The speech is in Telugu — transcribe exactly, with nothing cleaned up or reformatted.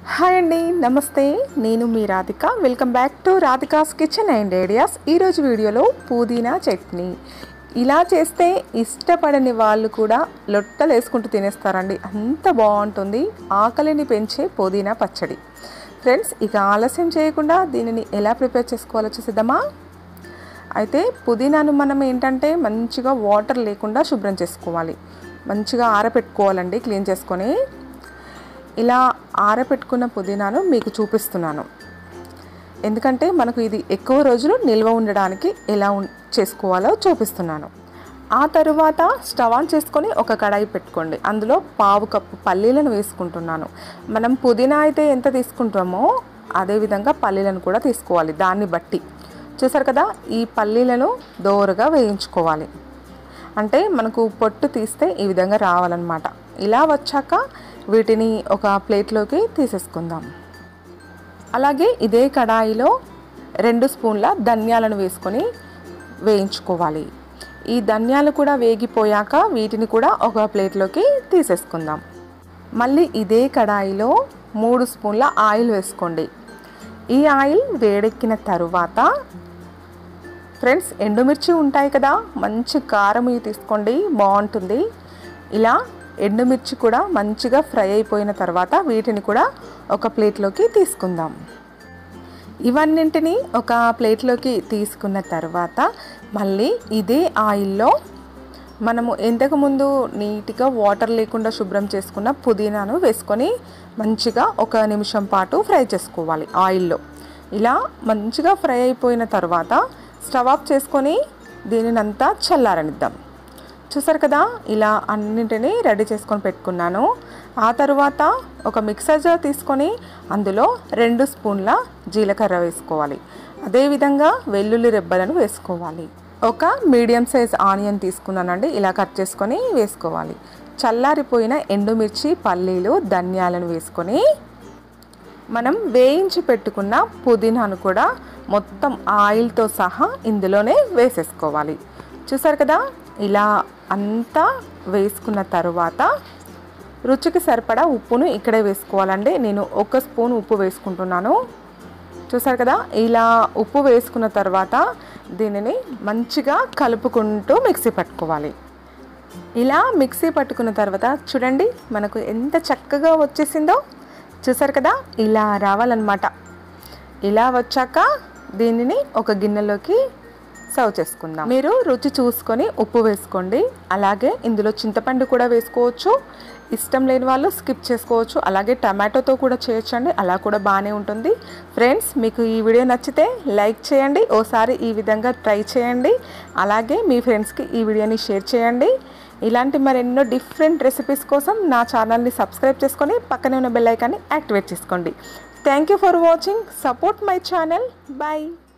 హాయ్ అండి, నమస్తే. నేను మీ Radhika. Welcome back to Radhika's kitchen and ideas. ఈరోజు వీడియోలో పుదీనా చట్నీ ఇలా చేస్తే ఇష్టపడని వాళ్ళు కూడా లొట్టలు వేసుకుంటూ తినేస్తారండి. అంత బాగుంటుంది. ఆకలిని పెంచే పుదీనా పచ్చడి. ఫ్రెండ్స్, ఇక ఆలస్యం చేయకుండా దీనిని ఎలా ప్రిపేర్ చేసుకోవాలో చూసిద్దామా? అయితే పుదీనాను మనం ఏంటంటే మంచిగా వాటర్ లేకుండా శుభ్రం చేసుకోవాలి. మంచిగా ఆరబెట్టుకోవాలండి. క్లీన్ చేసుకొని ఇలా ఆరబెట్టుకున్న పుదీనాను మీకు చూపిస్తున్నాను. ఎందుకంటే మనకు ఇది ఎక్కువ రోజులు నిల్వ ఉండడానికి ఎలా చేసుకోవాలో చూపిస్తున్నాను. ఆ తరువాత స్టవ్ ఆన్ చేసుకొని ఒక కడాయి పెట్టుకోండి. అందులో పావు కప్పు పల్లీలను వేసుకుంటున్నాను. మనం పుదీనా అయితే ఎంత తీసుకుంటామో అదేవిధంగా పల్లీలను కూడా తీసుకోవాలి. దాన్ని బట్టి చూసారు కదా, ఈ పల్లీలను దోరగా వేయించుకోవాలి. అంటే మనకు పొట్టు తీస్తే ఈ విధంగా రావాలన్నమాట. ఇలా వచ్చాక వీటిని ఒక ప్లేట్లోకి తీసేసుకుందాం. అలాగే ఇదే కడాయిలో రెండు స్పూన్ల ధనియాలను వేసుకొని వేయించుకోవాలి. ఈ ధనియాలు కూడా వేగిపోయాక వీటిని కూడా ఒక ప్లేట్లోకి తీసేసుకుందాం. మళ్ళీ ఇదే కడాయిలో మూడు స్పూన్ల ఆయిల్ వేసుకోండి. ఈ ఆయిల్ వేడెక్కిన తరువాత ఫ్రెండ్స్, ఎండుమిర్చి ఉంటాయి కదా, మంచి కారం ఇవి తీసుకోండి, బాగుంటుంది. ఇలా ఎండుమిర్చి కూడా మంచిగా ఫ్రై అయిపోయిన తర్వాత వీటిని కూడా ఒక ప్లేట్లోకి తీసుకుందాం. ఇవన్నింటినీ ఒక ప్లేట్లోకి తీసుకున్న తర్వాత మళ్ళీ ఇదే ఆయిల్లో మనము ఇంతకుముందు నీట్గా వాటర్ లేకుండా శుభ్రం చేసుకున్న పుదీనాను వేసుకొని మంచిగా ఒక నిమిషం పాటు ఫ్రై చేసుకోవాలి ఆయిల్లో. ఇలా మంచిగా ఫ్రై అయిపోయిన తర్వాత స్టవ్ ఆఫ్ చేసుకొని దీనినంతా చల్లారనిద్దాం. చూసారు కదా, ఇలా అన్నింటినీ రెడీ చేసుకొని పెట్టుకున్నాను. ఆ తర్వాత ఒక మిక్సర్ జార్ తీసుకొని అందులో రెండు స్పూన్ల జీలకర్ర వేసుకోవాలి. అదేవిధంగా వెల్లుల్లి రెబ్బలను వేసుకోవాలి. ఒక మీడియం సైజ్ ఆనియన్ తీసుకున్నానండి. ఇలా కట్ చేసుకొని వేసుకోవాలి. చల్లారిపోయిన ఎండుమిర్చి, పల్లీలు, ధనియాలను వేసుకొని మనం వేయించి పెట్టుకున్న పుదీనాను కూడా మొత్తం ఆయిల్తో సహా ఇందులోనే వేసేసుకోవాలి. చూసారు కదా, ఇలా అంతా వేసుకున్న తరువాత రుచికి సరిపడా ఉప్పును ఇక్కడే వేసుకోవాలండి. నేను ఒక స్పూన్ ఉప్పు వేసుకుంటున్నాను. చూసారు కదా, ఇలా ఉప్పు వేసుకున్న తర్వాత దీనిని మంచిగా కలుపుకుంటూ మిక్సీ పట్టుకోవాలి. ఇలా మిక్సీ పట్టుకున్న తర్వాత చూడండి మనకు ఎంత చక్కగా వచ్చేసిందో. చూసారు కదా, ఇలా రావాలన్నమాట. ఇలా వచ్చాక దీనిని ఒక గిన్నెలోకి సర్వ్ చేసుకుందాం. మీరు రుచి చూసుకొని ఉప్పు వేసుకోండి. అలాగే ఇందులో చింతపండు కూడా వేసుకోవచ్చు. ఇష్టం లేని వాళ్ళు స్కిప్ చేసుకోవచ్చు. అలాగే టమాటోతో కూడా చేయొచ్చండి, అలా కూడా బాగానే ఉంటుంది. ఫ్రెండ్స్, మీకు ఈ వీడియో నచ్చితే లైక్ చేయండి. ఓసారి ఈ విధంగా ట్రై చేయండి. అలాగే మీ ఫ్రెండ్స్కి ఈ వీడియోని షేర్ చేయండి. ఇలాంటి మరెన్నో డిఫరెంట్ రెసిపీస్ కోసం నా ఛానల్ని సబ్స్క్రైబ్ చేసుకొని పక్కనే ఉన్న బెల్ ఐకాన్ని యాక్టివేట్ చేసుకోండి. Thank you for watching. Support my channel. Bye.